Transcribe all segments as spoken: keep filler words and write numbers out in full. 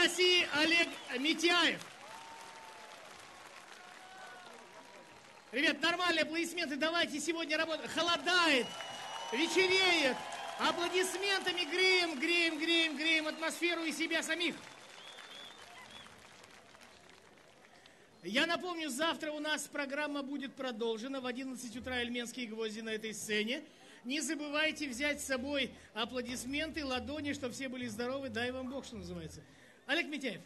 России Олег Митяев. Ребят, нормальные аплодисменты, давайте сегодня работаем. Холодает, вечереет. Аплодисментами греем, греем, греем, греем атмосферу и себя самих. Я напомню, завтра у нас программа будет продолжена. В одиннадцать утра «Эльменские гвозди» на этой сцене. Не забывайте взять с собой аплодисменты, ладони, чтобы все были здоровы. Дай вам Бог, что называется. Олег Митяев.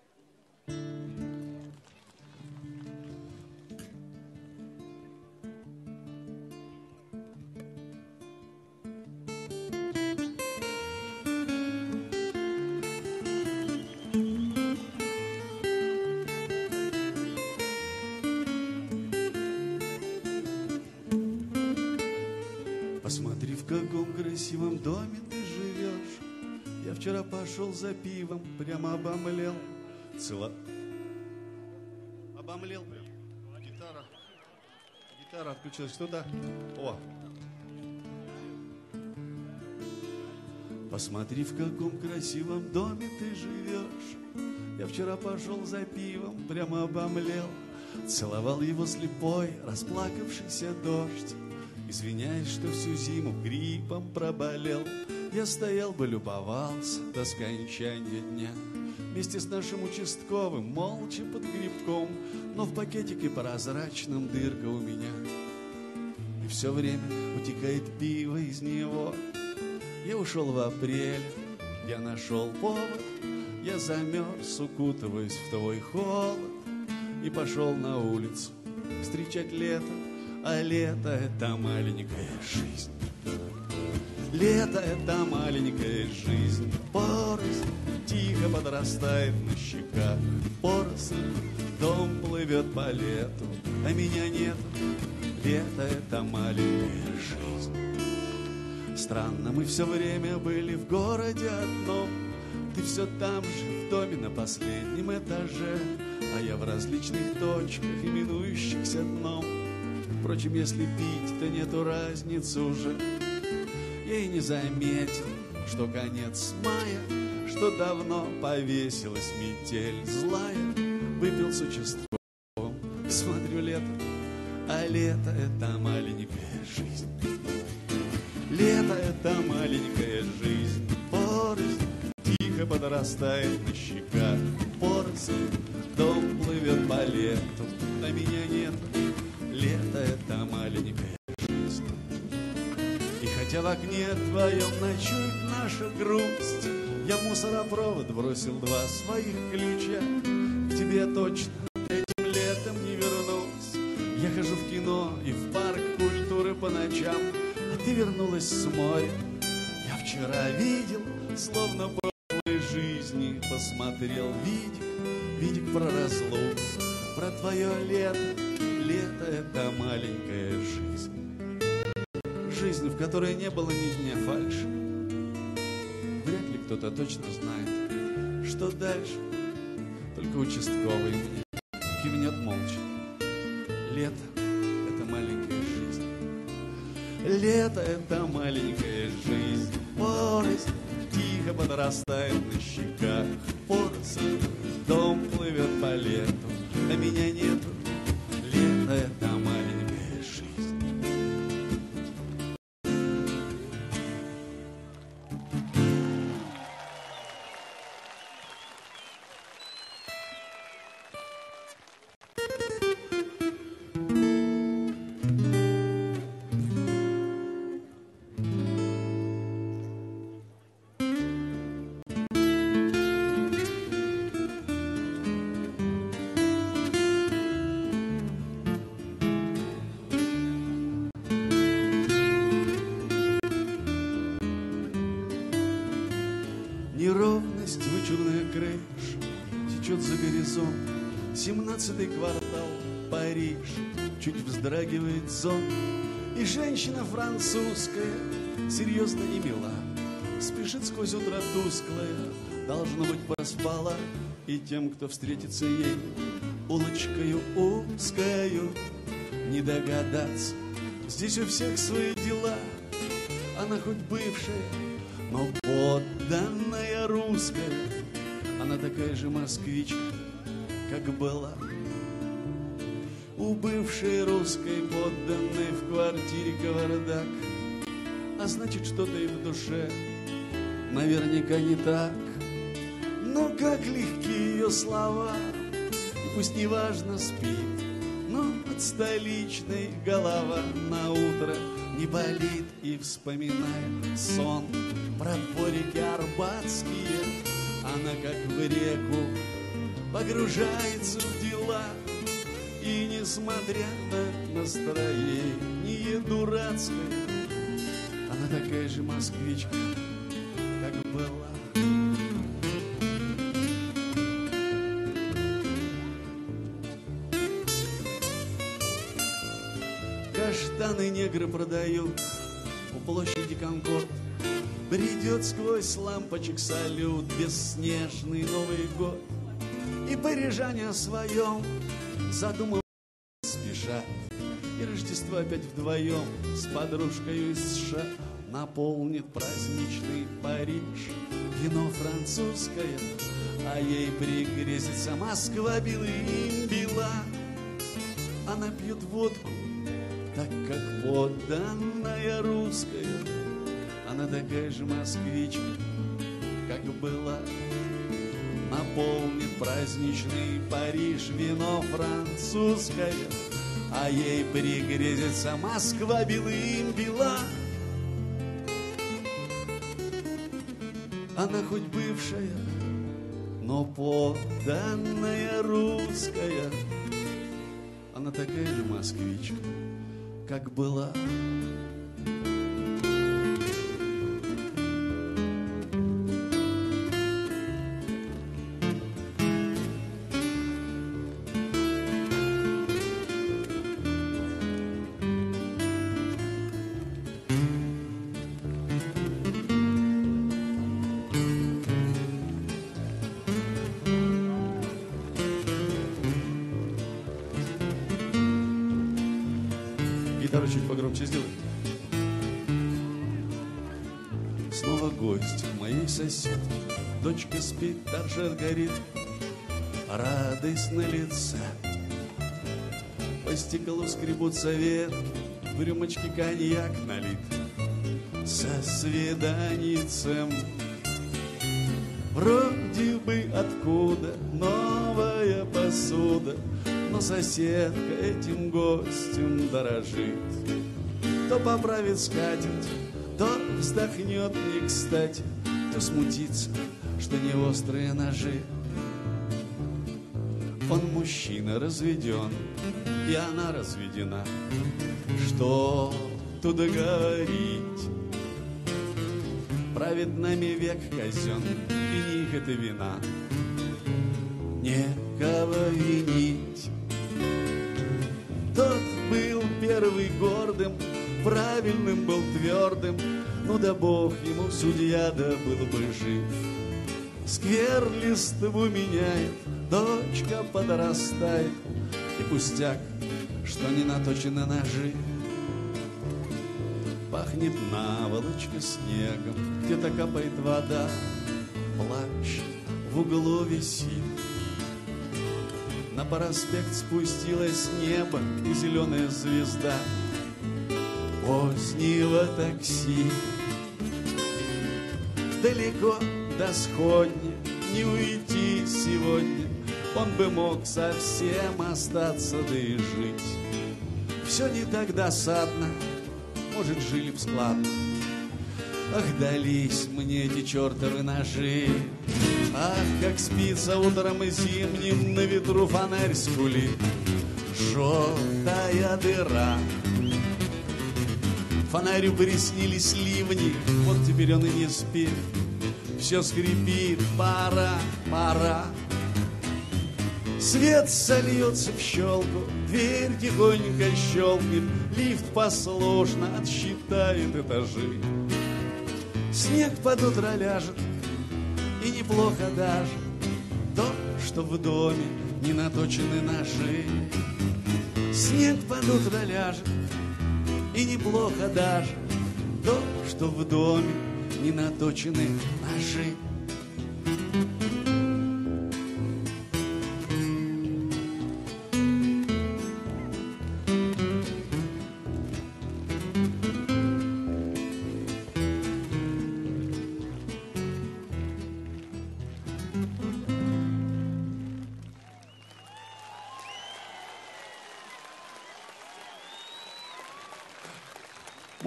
Посмотри, в каком красивом доме ты живешь. Я вчера пошел за пивом, прямо обомлел. Цело... Обомлел прям. Гитара. Гитара отключилась. Что-то... О! Посмотри, в каком красивом доме ты живешь. Я вчера пошел за пивом, прямо обомлел. Целовал его слепой, расплакавшийся дождь. Извиняюсь, что всю зиму гриппом проболел. Я стоял бы, любовался до скончания дня вместе с нашим участковым, молча под грибком. Но в пакетике прозрачном дырка у меня, и все время утекает пиво из него. Я ушел в апреле, я нашел повод. Я замерз, укутываясь в твой холод, и пошел на улицу встречать лето. А лето — это маленькая жизнь. Лето — это маленькая жизнь. Поросль тихо подрастает на щеках. Поросль, дом плывет по лету, а меня нет. Лето — это маленькая жизнь. Странно, мы все время были в городе одном. Ты все там же, в доме на последнем этаже, а я в различных точках, именующихся дном. Впрочем, если пить, то нету разницы уже. Я и не заметил, что конец мая, что давно повесилась метель злая. Выпил с участковым, смотрю лето, а лето — это маленькая жизнь. Лето — это маленькая жизнь. Поросль тихо подрастает на щеках. Поросль, дом плывет по лету, а меня нет. Лето — это маленькая жизнь. И хотя в окне твоем ночует наша грусть, я в мусоропровод бросил два своих ключа. К тебе точно этим летом не вернусь. Я хожу в кино и в парк культуры по ночам, а ты вернулась с моря. Я вчера видел, словно в прошлой жизни посмотрел видик, видик про разлуку, про твое лето. Лето — это маленькая жизнь. Жизнь, в которой не было ни дня фальши. Вряд ли кто-то точно знает, что дальше. Только участковый мне кивнет молча. Лето — это маленькая жизнь. Лето — это маленькая жизнь. Поросль тихо подрастает на щеках. Поросль, дом плывет по лету, а меня нету. Лето — это маленькая жизнь. Неровность, вычурная крыш течет за горизонт. Семнадцатый квартал, Париж, чуть вздрагивает зон. И женщина французская, серьезно и мила, спешит сквозь утро тусклое, должно быть, проспала. И тем, кто встретится ей улочкою узкою, не догадаться. Здесь у всех свои дела, она хоть бывшая, но подданная русская. Она Она такая же москвичка, как была. У бывшей русской подданной в квартире кавардак. А значит, что-то и в душе наверняка не так. Но как легки ее слова, и пусть неважно спит, но от столичной голова на утро не болит. И вспоминает сон про дворики арбатские, она как в реку погружается в дела. И несмотря на настроение дурацкое, она такая же москвичка, как была. Каштаны негры продают у площади Конкорд. Бредет сквозь лампочек салют бесснежный Новый год. И парижане о своем задумав спешат. И Рождество опять вдвоем с подружкой из США наполнит праздничный Париж. Вино французское, а ей пригрезится Москва белым бела. Она пьет водку, так как подданная русская. Она такая же москвичка, как была. Наполнит праздничный Париж вино французское, а ей пригрезится Москва белым бела. Она хоть бывшая, но подданная русская. Она такая же москвичка, как была. Гитару чуть погромче сделай. Снова гость моей соседки. Дочка спит, торшер горит, радость на лице. По стеклу скребутся ветки, в рюмочке коньяк налит. Со свиданицем вроде бы откуда новая посуда, но соседка этим гостем дорожит. То поправит скатерть, то вздохнет не кстати, то смутится, что не острые ножи. Он мужчина разведен, и она разведена. Что тут говорить? Правит нами век казен, и не их это вина. Некого винить. Тот был первый гордым, правильным был твердым. Ну да бог ему судья, да был бы жив. Сквер листву меняет, дочка подрастает, и пустяк, что не наточены ножи. Пахнет наволочка снегом, где-то капает вода, плащ в углу висит. На проспект спустилась с неба и зеленая звезда позднего такси. Далеко до сходня не уйти сегодня, он бы мог совсем остаться, да и жить. Все не так досадно, может, жили б складно. Ах, дались мне эти чертовы ножи. Ах, как спится утром и зимним, на ветру фонарь скулит. Желтая дыра. Фонарю приснились ливни, вот теперь он и не спит. Все скрипит, пора, пора. Свет сольется в щелку, дверь тихонько щелкнет, лифт послушно отсчитает этажи. Снег под утро ляжет, и неплохо даже то, что в доме не наточены ножи. Снег под утро ляжет, и неплохо даже то, что в доме не наточены ножи.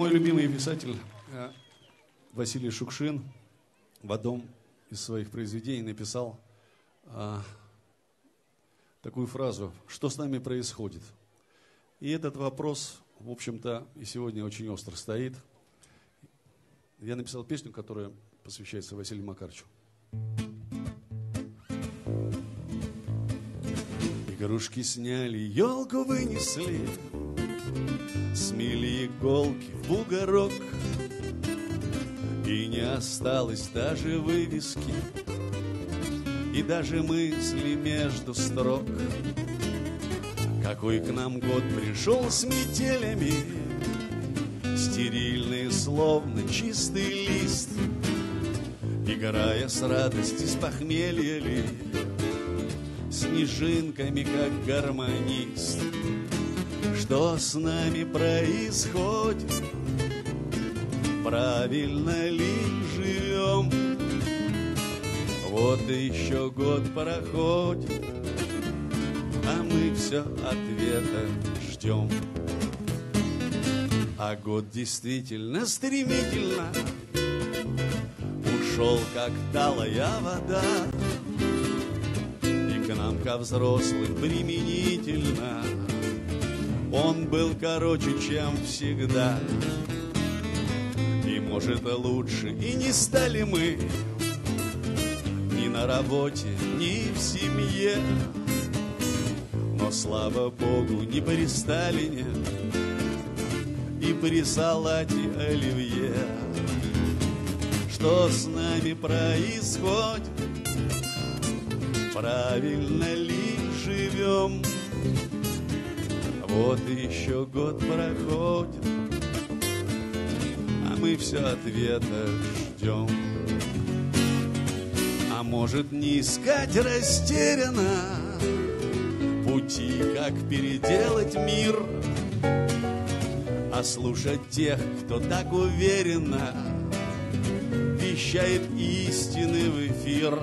Мой любимый писатель Василий Шукшин в одном из своих произведений написал а, такую фразу: «Что с нами происходит?» И этот вопрос, в общем-то, и сегодня очень остро стоит. Я написал песню, которая посвящается Василию Макаровичу. Игрушки сняли, елку вынесли, смели иголки в бугорок, и не осталось даже вывески, и даже мысли между строк. Какой к нам год пришел с метелями, стерильный, словно чистый лист, играя с радости, с похмелья ли, снежинками, как гармонист. Что с нами происходит? Правильно ли живем? Вот и еще год проходит, а мы все ответа ждем. А год действительно стремительно ушел, как талая вода, и к нам, ко взрослым, применительно он был короче, чем всегда. И, может, лучше и не стали мы ни на работе, ни в семье, но, слава Богу, не при Сталине и при салате оливье. Что с нами происходит? Правильно ли живем? Вот и еще год проходит, а мы все ответа ждем. А может, не искать растерянно пути, как переделать мир, а слушать тех, кто так уверенно вещает истины в эфир.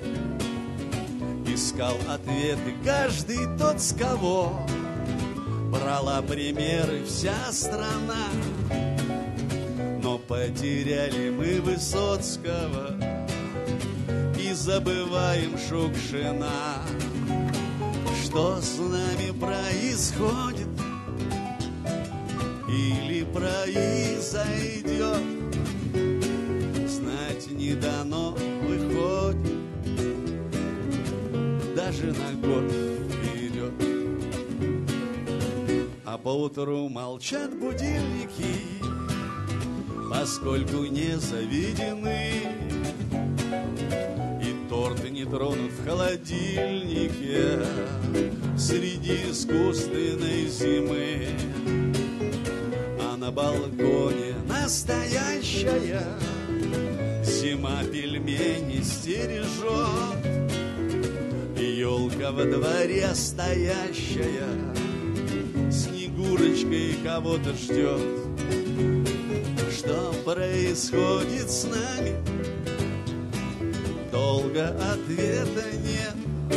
Искал ответы каждый тот, с кого брала примеры вся страна. Но потеряли мы Высоцкого и забываем Шукшина. Что с нами происходит или произойдет, знать не дано, выходит даже на год вперед. А поутру молчат будильники, поскольку не заведены, и торт не тронут в холодильнике среди искусственной зимы. А на балконе настоящая зима пельмени стережет, и елка во дворе стоящая Снегурочкой кого-то ждет. Что происходит с нами? Долго ответа нет.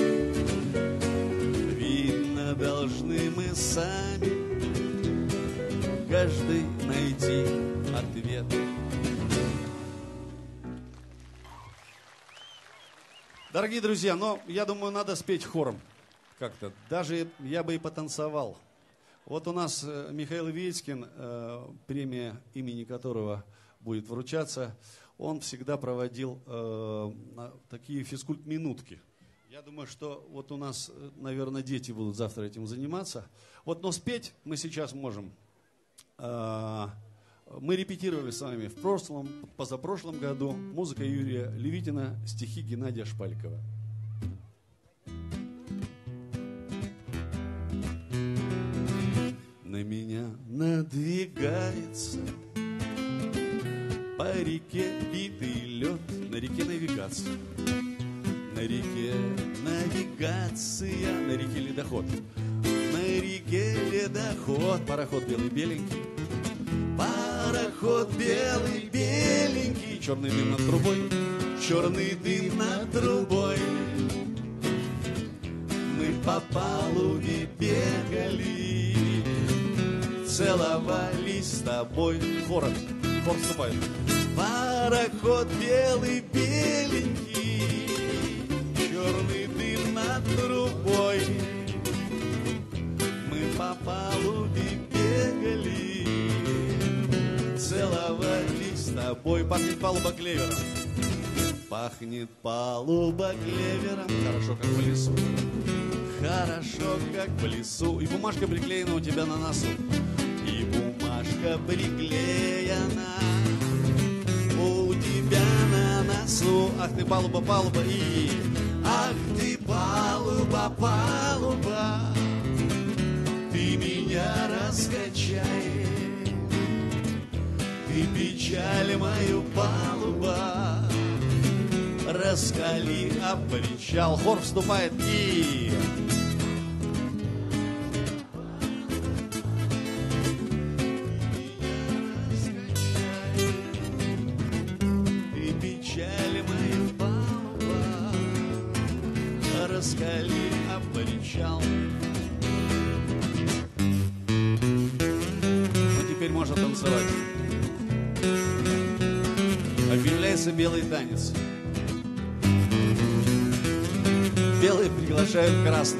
Видно, должны мы сами каждый найти ответ. Дорогие друзья, но я думаю, надо спеть хором как-то. Даже я бы и потанцевал. Вот у нас Михаил Витькин, премия имени которого будет вручаться, он всегда проводил такие физкульт-минутки. Я думаю, что вот у нас, наверное, дети будут завтра этим заниматься. Вот, но спеть мы сейчас можем. Мы репетировали с вами в прошлом, позапрошлом году музыка Юрия Левитина, стихи Геннадия Шпаликова. На меня надвигается по реке битый лед, на реке навигация, на реке навигация, на реке ледоход, на реке ледоход, пароход белый беленький, пароход белый беленький, черный дым над трубой, черный дым над трубой. Мы по палубе бегали, целовались тобой. Хор, хор вступает. Пароход белый, беленький, черный дым над трубой. Мы по палубе бегали, целовались с тобой. Пахнет палуба клевером. Пахнет палуба клевером. Хорошо, как в лесу. Хорошо, как в лесу. И бумажка приклеена у тебя на носу. И бумажка приклеена у тебя на носу. Ах ты, палуба, палуба. И ах ты, палуба, палуба, ты меня раскачай. Ты печаль мою, палуба, раскали об причал. Хор вступает и... Ты печаль мою, палуба, раскали об причал. Ну теперь можно танцевать. Объявляется белый танец. Белые приглашают красных.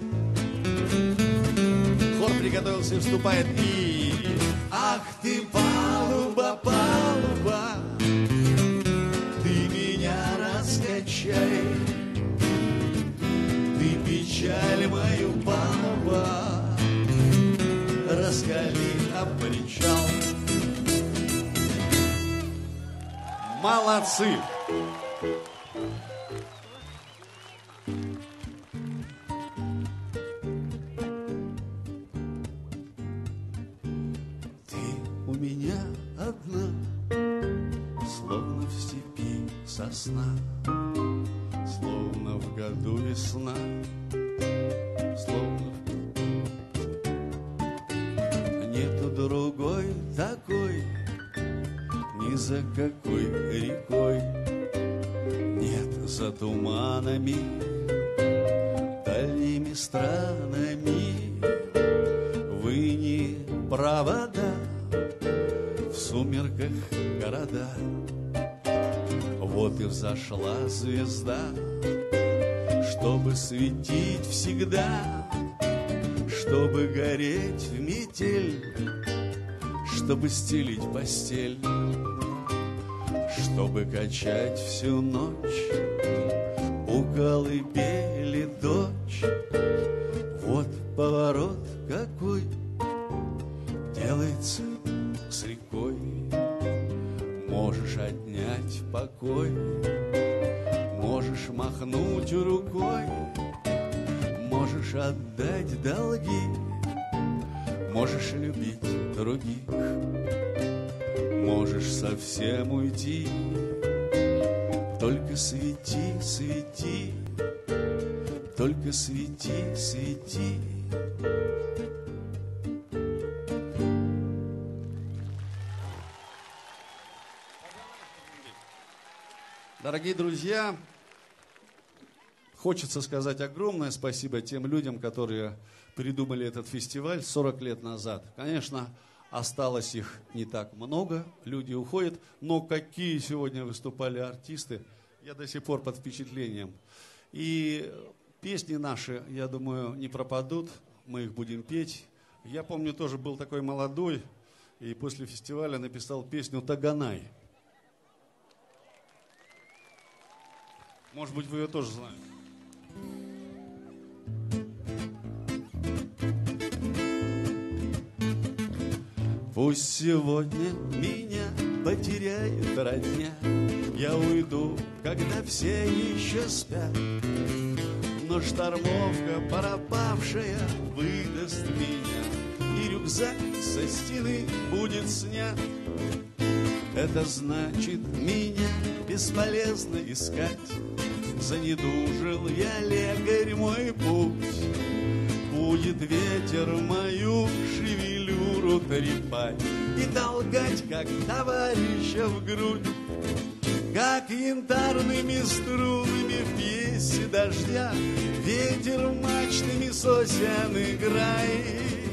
Хор приготовился и вступает. И ах ты, палуба, палуба, ты меня раскачай. Ты печаль мою, палуба, раскали об причал. Молодцы! У меня одна, словно в степи сосна, словно в году весна, словно в... Нету другой такой, ни за какой рекой, нет за туманами, дальними странами. Вы не провода в сумерках города. Вот и взошла звезда, чтобы светить всегда, чтобы гореть в метель, чтобы стелить постель, чтобы качать всю ночь у колыбели дочь. Вот поворот какой делается с рекой. Можешь отнять покой, можешь махнуть рукой, можешь отдать долги, можешь любить других, можешь совсем уйти. Только свети, свети, только свети, свети. Дорогие друзья, хочется сказать огромное спасибо тем людям, которые придумали этот фестиваль сорок лет назад. Конечно, осталось их не так много, люди уходят, но какие сегодня выступали артисты, я до сих пор под впечатлением. И песни наши, я думаю, не пропадут, мы их будем петь. Я помню, тоже был такой молодой, и после фестиваля написал песню «Таганай». Может быть, вы ее тоже знаете. Пусть сегодня меня потеряет родня, я уйду, когда все еще спят, но штормовка пропавшая выдаст меня, и рюкзак со стены будет снят. Это значит, меня бесполезно искать, занедужил я, лекарь, мой путь. Будет ветер мою шевелюру трепать и толкать, как товарища в грудь, как янтарными струнами в пьесе дождя ветер мачтами сосен играет.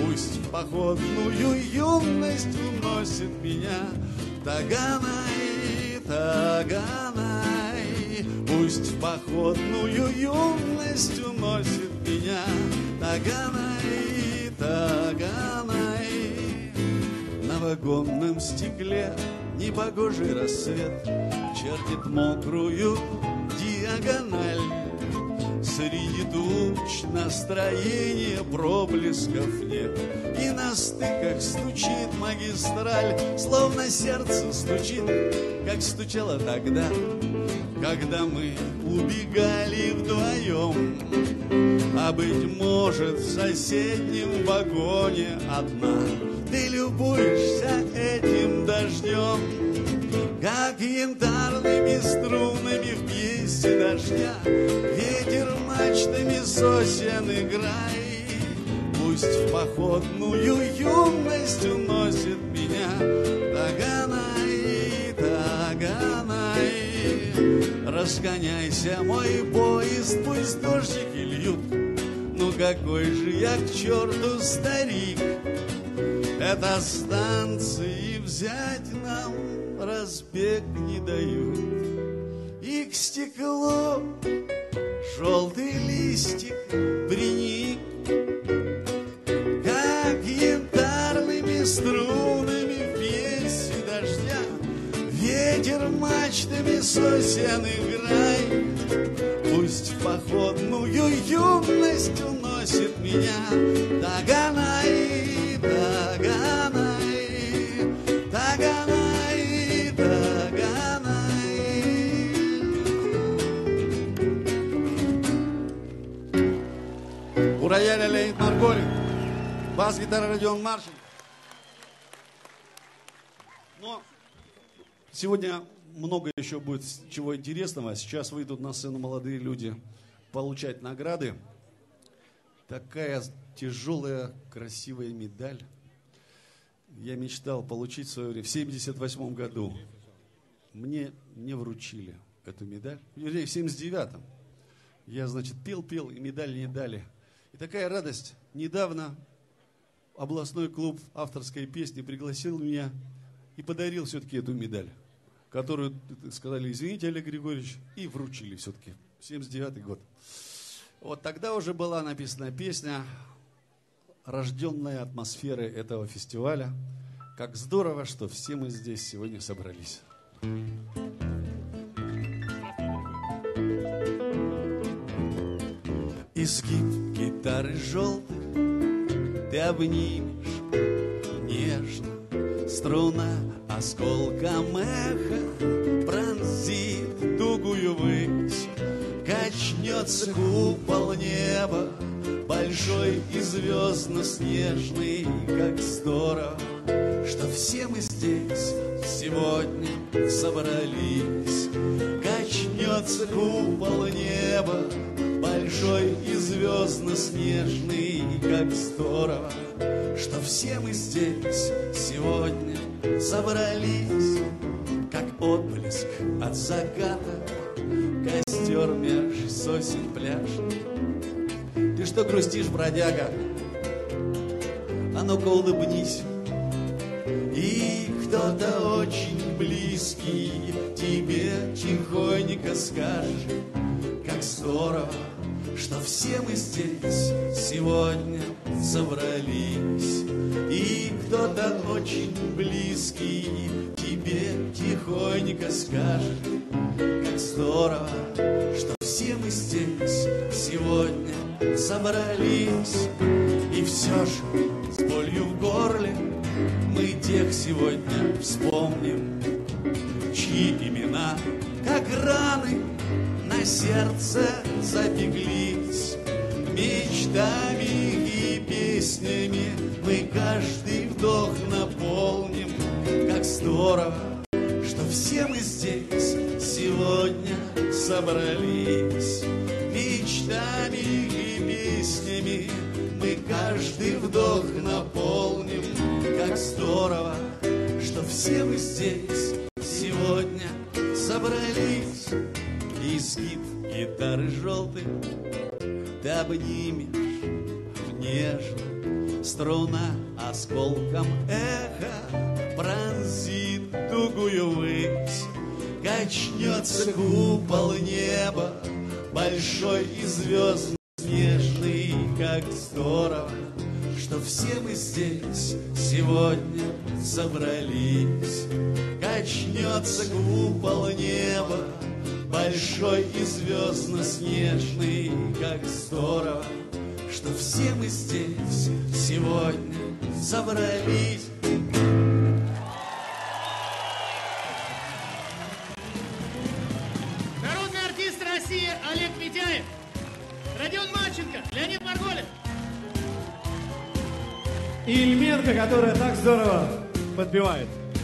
Пусть в походную юность уносит меня Таганай, Таганай. Пусть в походную юность уносит меня Таганай, Таганай. На вагонном стекле непогожий рассвет чертит мокрую диагональ. Среди туч настроения проблесков нет, и на стыках стучит магистраль, словно сердце стучит, как стучало тогда, когда мы убегали вдвоем. А быть может, в соседнем вагоне одна ты любуешься этим дождем, как янтарными струнами в пьесе дождя ветер мачтами сосен играй. Пусть в походную юность уносит меня Таганай, Таганай. Разгоняйся, мой поезд, пусть дождики льют, ну какой же я к черту старик. Это станции взять нам разбег не дают, и к стеклу желтый листик приник, как янтарными струнами в пьесе дождя ветер мачтами сосен играй. Пусть в походную юность уносит меня Таганай, Таганай, Таганай, Таганай. У рояля Леонид Марголин, бас-гитара Родион Маршин. Но сегодня много еще будет чего интересного. Сейчас выйдут на сцену молодые люди получать награды. Такая тяжелая, красивая медаль. Я мечтал получить в свое время. В семьдесят восьмом году мне не вручили эту медаль. Вернее, в семьдесят девятом. Я, значит, пел-пел, и медаль не дали. И такая радость. Недавно областной клуб авторской песни пригласил меня и подарил все-таки эту медаль, которую сказали: извините, Олег Григорьевич, и вручили все-таки. семьдесят девятый год. Вот тогда уже была написана песня, рожденная атмосферой этого фестиваля. Как здорово, что все мы здесь сегодня собрались. Изгиб гитары желтой ты обнимешь нежно, струна осколком эха пронзит тугую высь, качнется купол неба, большой и звездно-снежный. Как здорово, что все мы здесь сегодня собрались. Качнется купол неба, большой и звездно-снежный. Как здорово, что все мы здесь сегодня собрались. Как отблеск от заката, костер меж сосен пляшет. Ты что грустишь, бродяга? А ну-ка улыбнись. И кто-то очень близкий тебе тихонько скажет: как здорово, что все мы здесь сегодня собрались. И кто-то очень близкий тебе тихонько скажет: как здорово, что все мы здесь сегодня собрались. И все же с болью в горле мы тех сегодня вспомним, чьи имена, как раны, на сердце запеклись. Мечтами и песнями мы каждый вдох наполним. Как здорово, что все мы здесь сегодня собрались. Мечтами и песнями мы каждый вдох наполним. Как здорово, что все мы здесь сегодня собрались. Изгиб гитары желтой ты обнимешь нежно, Струна осколком эха пронзит тугую высь. Качнется купол неба, большой и звездный, снежный, как здорово, что все мы здесь сегодня собрались. Качнется купол неба, большой и звездно-снежный, как здорово, что все мы здесь сегодня собрались. Народный артист России Олег Митяев, Родион Марченко, Леонид Марголин. И Ильменко, которая так здорово подпевает.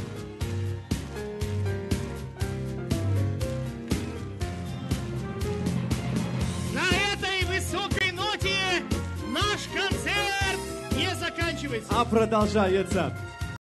На этой высокой ноте наш концерт не заканчивается. А продолжается.